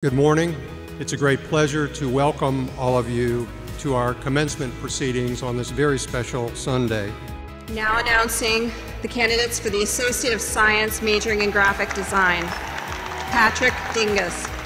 Good morning. It's a great pleasure to welcome all of you to our commencement proceedings on this very special Sunday. Now announcing the candidates for the Associate of Science majoring in Graphic Design. Patrick Dingus.